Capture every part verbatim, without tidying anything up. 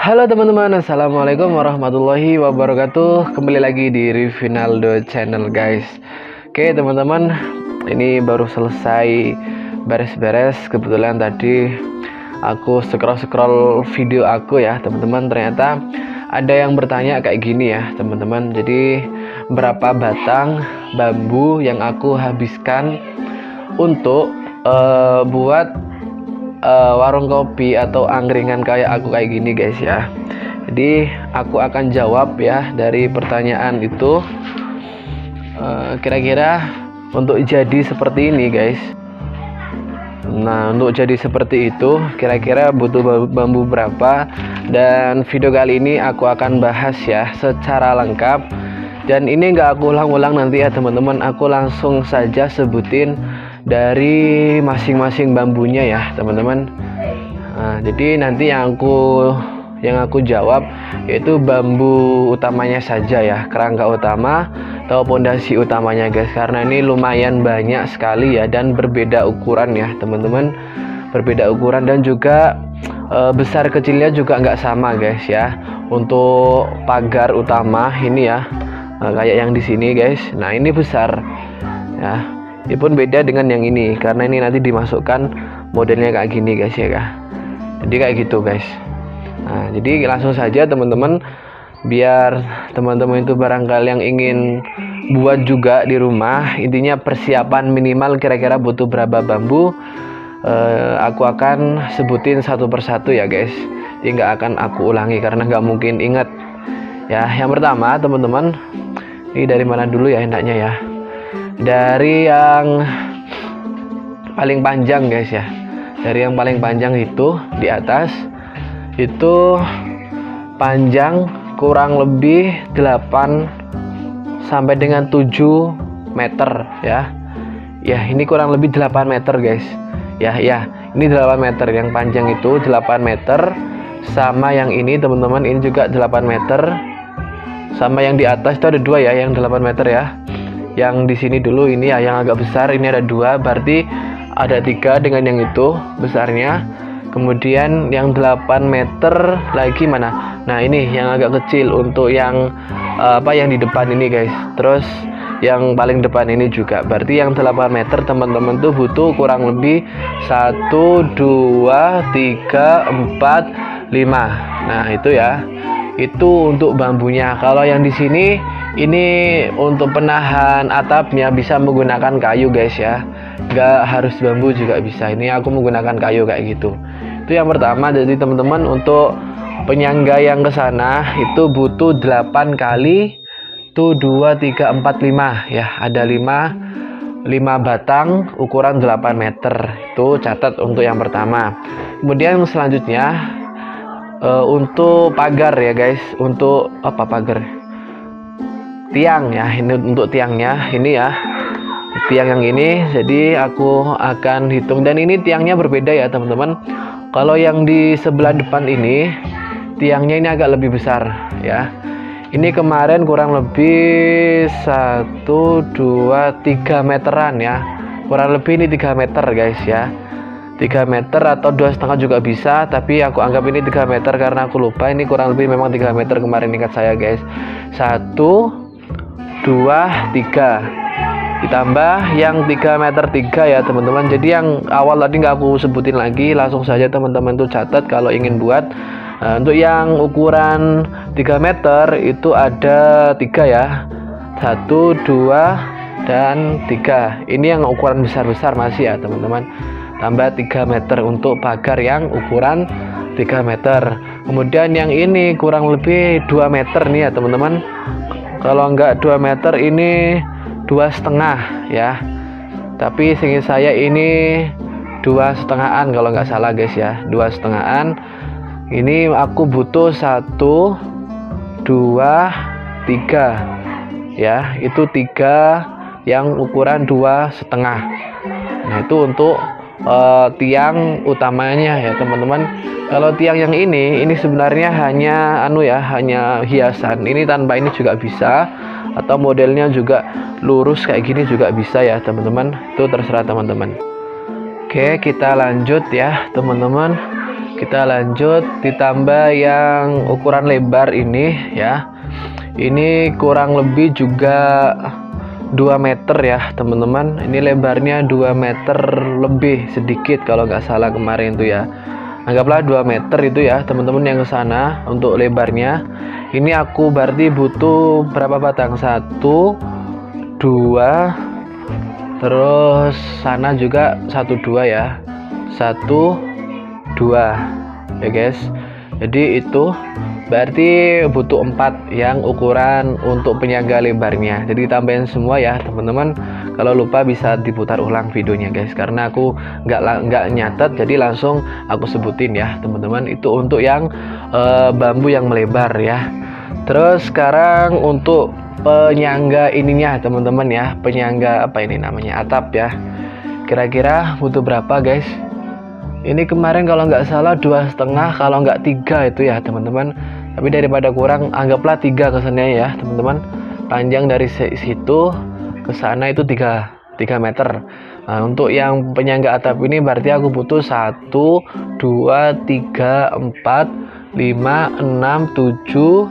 Halo teman-teman, assalamualaikum warahmatullahi wabarakatuh. Kembali lagi di Rivinaldo Channel guys. Oke teman-teman, ini baru selesai beres-beres. Kebetulan tadi aku scroll-scroll video aku ya teman-teman. Ternyata ada yang bertanya kayak gini ya teman-teman. Jadi berapa batang bambu yang aku habiskan untuk uh, buat Uh, warung kopi atau angkringan kayak aku kayak gini guys ya. Jadi aku akan jawab ya dari pertanyaan itu. Kira-kira uh, untuk jadi seperti ini guys. Nah untuk jadi seperti itu kira-kira butuh bambu berapa. Dan video kali ini aku akan bahas ya secara lengkap. Dan ini nggak aku ulang-ulang nanti ya teman-teman. Aku langsung saja sebutin dari masing-masing bambunya ya teman-teman. Nah, jadi nanti yang aku yang aku jawab yaitu bambu utamanya saja ya, kerangka utama atau pondasi utamanya guys, karena ini lumayan banyak sekali ya dan berbeda ukuran ya teman-teman, berbeda ukuran dan juga e, besar kecilnya juga nggak sama guys ya. Untuk pagar utama ini ya, nah, kayak yang di sini guys, nah ini besar ya. Ini pun beda dengan yang ini karena ini nanti dimasukkan modelnya kayak gini guys ya kak. Jadi kayak gitu guys. Nah jadi langsung saja teman-teman, biar teman-teman itu barangkali yang ingin buat juga di rumah, intinya persiapan minimal kira-kira butuh berapa bambu. eh, aku akan sebutin satu persatu ya guys. Jadi nggak akan aku ulangi karena nggak mungkin ingat ya. Yang pertama teman-teman, ini dari mana dulu ya enaknya ya, dari yang paling panjang guys ya. Dari yang paling panjang itu di atas itu panjang kurang lebih delapan sampai dengan tujuh meter ya. Ya ini kurang lebih delapan meter guys. Ya ya ini delapan meter, yang panjang itu delapan meter. Sama yang ini teman-teman, ini juga delapan meter. Sama yang di atas itu ada dua ya, yang delapan meter ya. Yang di sini dulu ini ya yang agak besar, ini ada dua, berarti ada tiga dengan yang itu besarnya. Kemudian yang delapan meter lagi mana? Nah ini yang agak kecil untuk yang uh, apa yang di depan ini guys. Terus yang paling depan ini juga, berarti yang delapan meter teman-teman tuh butuh kurang lebih satu, dua, tiga, empat, lima. Nah itu ya, itu untuk bambunya. Kalau yang di sini ini untuk penahan atapnya bisa menggunakan kayu guys ya, nggak harus bambu juga bisa. Ini aku menggunakan kayu kayak gitu. Itu yang pertama. Jadi teman-teman untuk penyangga yang ke sana itu butuh delapan kali tuh dua, tiga, empat, lima ya, ada lima lima batang ukuran delapan meter. Itu catat untuk yang pertama. Kemudian selanjutnya uh, untuk pagar ya guys, untuk apa pagar? Tiang ya, ini untuk tiangnya ini ya, tiang yang ini. Jadi aku akan hitung, dan ini tiangnya berbeda ya teman-teman. Kalau yang di sebelah depan ini tiangnya ini agak lebih besar ya. Ini kemarin kurang lebih satu, dua, tiga meteran ya, kurang lebih ini tiga meter guys ya, tiga meter atau dua setengah juga bisa, tapi aku anggap ini tiga meter karena aku lupa. Ini kurang lebih memang tiga meter kemarin ingat saya guys. Satu, dua, tiga, ditambah yang tiga meter tiga ya teman-teman. Jadi yang awal tadi nggak aku sebutin lagi, langsung saja teman-teman tuh catat kalau ingin buat. Nah, untuk yang ukuran tiga meter itu ada tiga ya, satu, dua, dan tiga. Ini yang ukuran besar-besar masih ya teman-teman. Tambah tiga meter untuk pagar yang ukuran tiga meter. Kemudian yang ini kurang lebih dua meter nih ya teman-teman. Kalau enggak dua meter ini dua setengah ya, tapi seingat saya ini dua setengahan kalau nggak salah guys ya, dua setengahan. Ini aku butuh satu, dua, tiga ya, itu tiga yang ukuran dua setengah. Nah itu untuk uh, tiang utamanya ya teman-teman. Kalau tiang yang ini ini sebenarnya hanya anu ya, hanya hiasan. Ini tanpa ini juga bisa, atau modelnya juga lurus kayak gini juga bisa ya teman-teman. Itu terserah teman-teman. Oke kita lanjut ya teman-teman. Kita lanjut, ditambah yang ukuran lebar ini ya. Ini kurang lebih juga dua meter ya teman-teman. Ini lebarnya dua meter lebih sedikit kalau nggak salah kemarin itu ya. Anggaplah dua meter itu ya teman-teman yang ke sana untuk lebarnya. Ini aku berarti butuh berapa batang? Satu, dua, terus sana juga satu dua ya. Satu, dua ya guys. Jadi itu berarti butuh empat yang ukuran untuk penyangga lebarnya. Jadi tambahin semua ya teman-teman. Kalau lupa bisa diputar ulang videonya guys, karena aku nggak nggak nyatet, jadi langsung aku sebutin ya teman-teman. Itu untuk yang uh, bambu yang melebar ya. Terus sekarang untuk penyangga ininya teman-teman ya, penyangga apa ini namanya, atap ya. Kira-kira butuh berapa guys? Ini kemarin kalau nggak salah dua setengah, kalau nggak tiga itu ya teman-teman. Tapi daripada kurang, anggaplah tiga kesannya ya teman-teman. Panjang dari situ ke sana itu tiga meter. Nah, untuk yang penyangga atap ini berarti aku butuh satu, dua, tiga, empat, lima, enam, tujuh,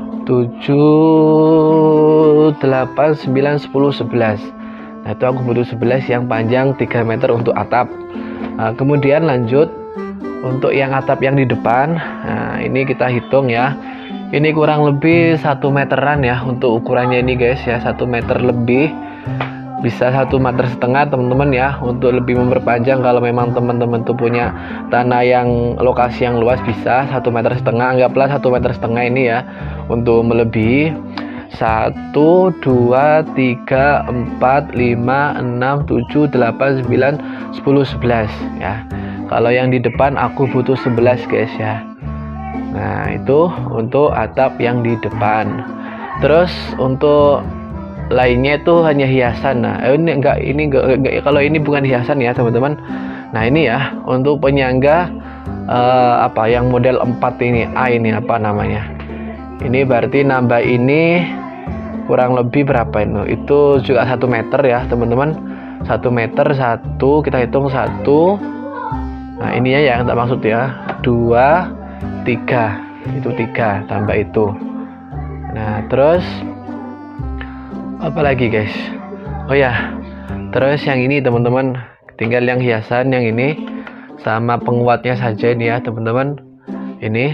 tujuh, delapan, sembilan, sepuluh, sebelas. Nah, itu aku butuh sebelas yang panjang tiga meter untuk atap. Nah, kemudian lanjut untuk yang atap yang di depan. Nah, ini kita hitung ya. Ini kurang lebih satu meteran ya untuk ukurannya ini guys ya, satu meter lebih, bisa satu meter setengah teman-teman ya, untuk lebih memperpanjang. Kalau memang teman-teman tuh punya tanah yang lokasi yang luas, bisa satu meter setengah, anggaplah satu meter setengah ini ya untuk melebihi. Satu, dua, tiga, empat, lima, enam, tujuh, delapan, sembilan, sepuluh, sebelas ya. Kalau yang di depan aku butuh sebelas guys ya. Nah, itu untuk atap yang di depan. Terus untuk lainnya itu hanya hiasan. Nah, ini enggak, ini enggak, enggak, kalau ini bukan hiasan ya teman-teman. Nah, ini ya untuk penyangga uh, apa yang model empat ini, A ini apa namanya. Ini berarti nambah ini kurang lebih berapa ini? Itu juga satu meter ya teman-teman. Satu meter, satu, kita hitung satu. Nah, ininya ya tak maksud ya. Dua, tiga, itu tiga tambah itu. Nah, terus apa lagi guys? Oh ya, terus yang ini teman-teman, tinggal yang hiasan yang ini sama penguatnya saja ini ya teman-teman. Ini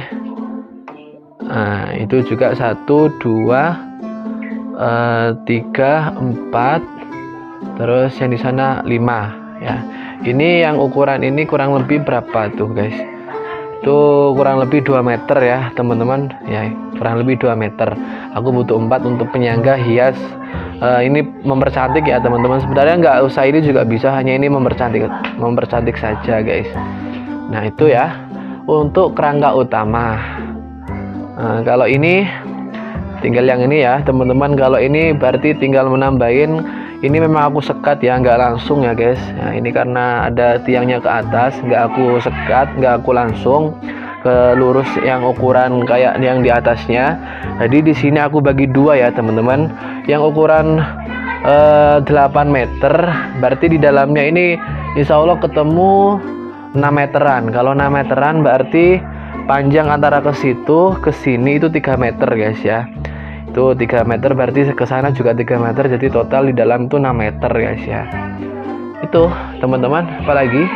nah, itu juga satu, dua, uh, tiga, empat, terus yang di sana lima ya. Ini yang ukuran ini kurang lebih berapa tuh guys? Itu kurang lebih dua meter ya teman-teman ya, kurang lebih dua meter. Aku butuh empat untuk penyangga hias. Uh, ini mempercantik ya teman-teman. Sebenarnya nggak usah ini juga bisa, hanya ini mempercantik mempercantik saja guys. Nah, itu ya untuk kerangka utama. Nah, kalau ini tinggal yang ini ya teman-teman. Kalau ini berarti tinggal menambahin. Ini memang aku sekat ya, nggak langsung ya guys. Nah, ini karena ada tiangnya ke atas, nggak aku sekat, nggak aku langsung ke lurus yang ukuran kayak yang di atasnya. Jadi di sini aku bagi dua ya teman-teman. Yang ukuran eh, delapan meter, berarti di dalamnya ini insya Allah ketemu enam meteran. Kalau enam meteran berarti panjang antara ke situ ke sini itu tiga meter guys ya. Itu tiga meter, berarti ke sana juga tiga meter, jadi total di dalam itu enam meter guys ya. Itu teman-teman, apalagi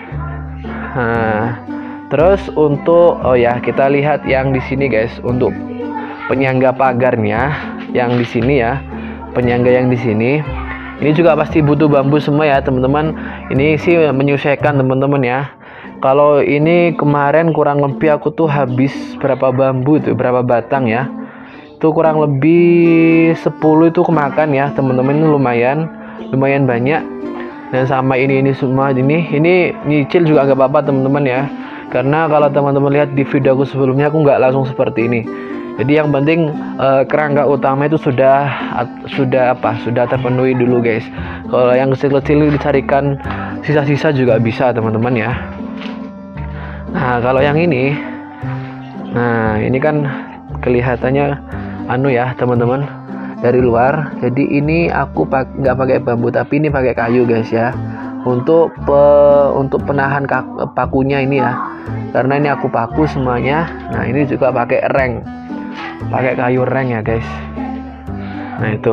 nah, terus untuk oh ya, kita lihat yang di sini guys, untuk penyangga pagarnya yang di sini ya. Penyangga yang di sini ini juga pasti butuh bambu semua ya teman-teman. Ini sih menyesuaikan teman-teman ya. Kalau ini kemarin kurang lebih aku tuh habis berapa bambu itu, berapa batang ya, itu kurang lebih sepuluh itu kemakan ya teman-teman. Ini lumayan lumayan banyak. Dan sama ini ini semua ini ini nyicil juga nggak apa-apa teman-teman ya, karena kalau teman-teman lihat di video aku sebelumnya aku nggak langsung seperti ini. Jadi yang penting eh, kerangka utama itu sudah sudah apa sudah terpenuhi dulu guys. Kalau yang kecil-kecil dicarikan sisa-sisa juga bisa teman-teman ya. Nah, kalau yang ini, nah ini kan kelihatannya anu ya teman-teman dari luar. Jadi ini aku pak nggak pakai bambu, tapi ini pakai kayu guys ya, untuk pe untuk penahan pakunya ini ya. karena ini aku paku semuanya. Nah ini juga pakai reng, pakai kayu reng ya guys. Nah itu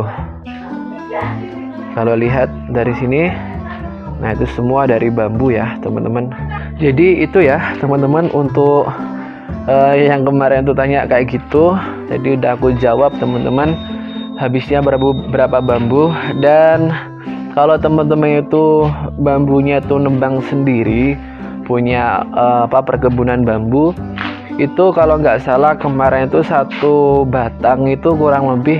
kalau lihat dari sini, nah itu semua dari bambu ya teman-teman. Jadi itu ya teman-teman untuk uh, yang kemarin tuh tanya kayak gitu. Jadi udah aku jawab teman-teman, habisnya berapa, berapa bambu. Dan kalau teman-teman itu bambunya tuh nembang sendiri, punya uh, apa perkebunan bambu, itu kalau nggak salah kemarin itu satu batang itu kurang lebih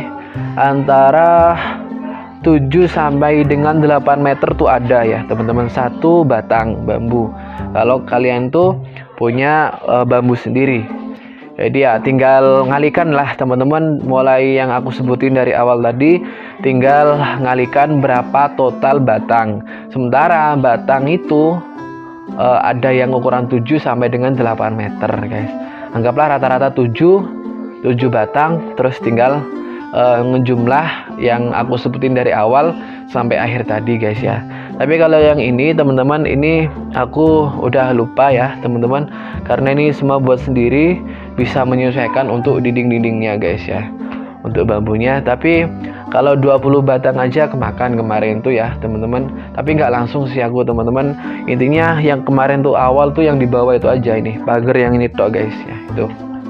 antara tujuh sampai dengan delapan meter tuh ada ya teman-teman, satu batang bambu kalau kalian tuh punya uh, bambu sendiri. Jadi ya tinggal ngalikan lah teman-teman, mulai yang aku sebutin dari awal tadi, tinggal ngalikan berapa total batang. Sementara batang itu uh, ada yang ukuran tujuh sampai dengan delapan meter guys. Anggaplah rata-rata tujuh batang, terus tinggal Uh, ngejumlah yang aku sebutin dari awal sampai akhir tadi guys ya. Tapi kalau yang ini teman-teman, ini aku udah lupa ya teman-teman, karena ini semua buat sendiri, bisa menyesuaikan untuk dinding-dindingnya guys ya, untuk bambunya. Tapi kalau dua puluh batang aja kemakan kemarin tuh ya teman-teman, tapi nggak langsung sih aku teman-teman. Intinya yang kemarin tuh awal tuh yang di bawah itu aja, ini pagar yang ini tuh guys ya. Itu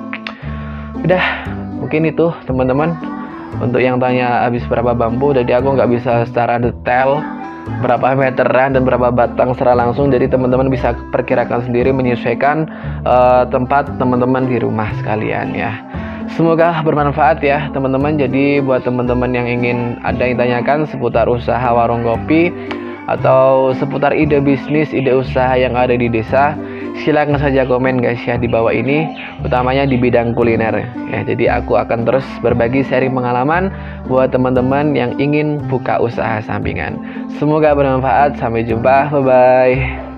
udah, mungkin itu teman-teman untuk yang tanya habis berapa bambu. Jadi aku nggak bisa secara detail berapa meteran dan berapa batang secara langsung, jadi teman-teman bisa perkirakan sendiri, menyesuaikan uh, tempat teman-teman di rumah sekalian ya. Semoga bermanfaat ya teman-teman. Jadi buat teman-teman yang ingin ada yang tanyakan seputar usaha warung kopi atau seputar ide bisnis, ide usaha yang ada di desa, silahkan saja komen guys ya di bawah ini, utamanya di bidang kuliner ya. Jadi aku akan terus berbagi sharing pengalaman buat teman-teman yang ingin buka usaha sampingan. Semoga bermanfaat, sampai jumpa, bye bye.